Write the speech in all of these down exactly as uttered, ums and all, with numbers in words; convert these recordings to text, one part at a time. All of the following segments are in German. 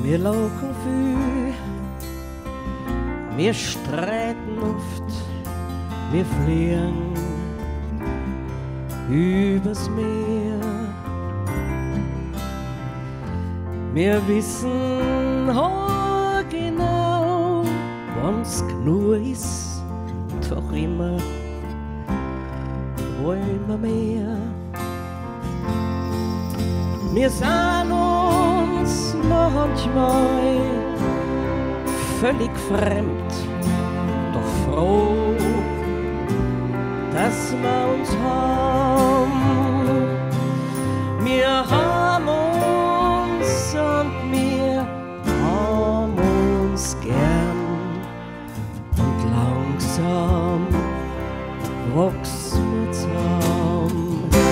Wir lachen viel, wir streiten oft, wir fliehen übers Meer. Wir wissen genau, wann's genug ist, doch immer wollen wir mehr. Wir sind uns manchmal völlig fremd, doch froh, dass wir uns haben. Wir haben uns und wir haben uns gern und langsam wachsen wir zusammen.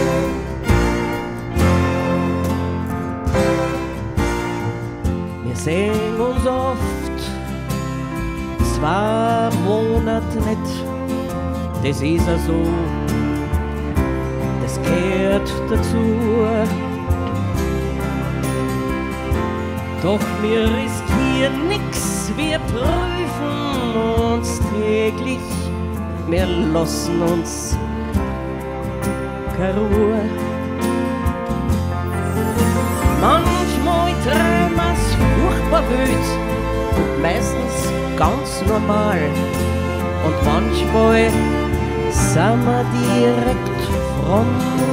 Wir sehen uns oft zwei Monate nicht, das ist ja so, das gehört dazu. Doch mir riskieren nix, wir prüfen uns täglich, wir lassen uns keine Ruhe. Manchmal träumen wir's furchtbar wild und meistens ganz normal. Und manchmal sind wir direkt fromm.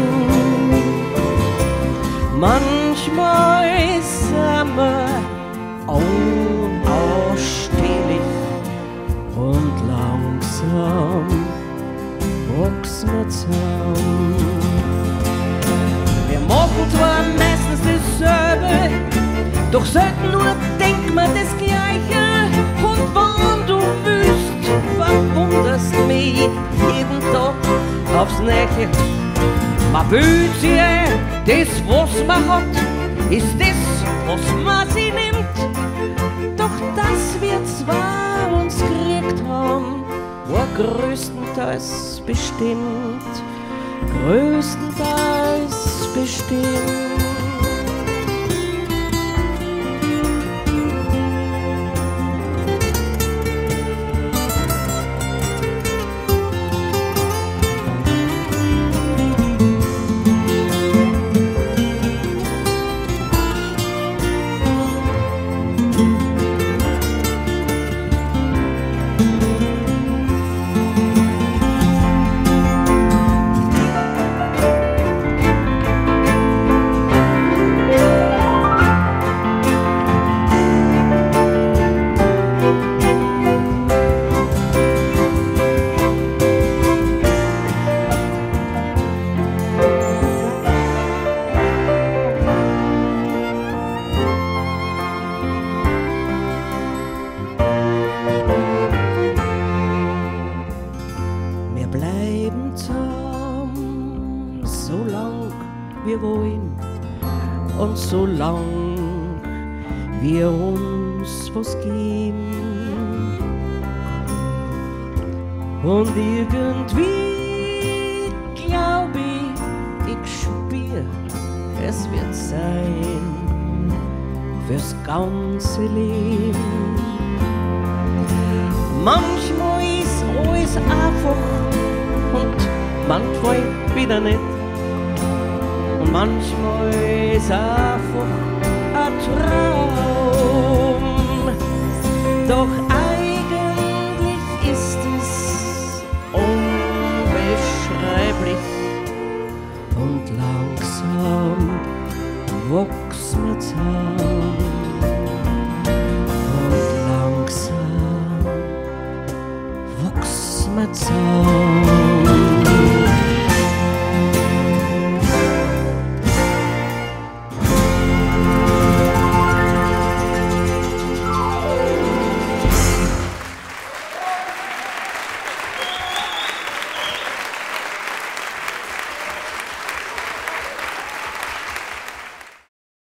Manchmal sind wir unausstehlich und langsam wachsen wir zusammen. Wir machen zwar meistens dasselbe, doch selten nur denkt man das Gleiche. Und wann du willst, verwunderst mich jeden Tag aufs Neue. Man will sie, das was man hat, ist das, was man sie nimmt. Doch dass wir zwei uns gekriegt haben, war größtenteils bestimmt, größtenteils bestimmt. Solang wir wollen und solang wir uns was geben. Und irgendwie glaub ich, ich spür, es wird sein fürs ganze Leben. Manchmal ist alles einfach und manchmal wieder nicht. Und manchmal ist einfach ein Traum. Doch eigentlich ist es unbeschreiblich. Und langsam wachsen wir zusammen. Und langsam wachsen wir zusammen.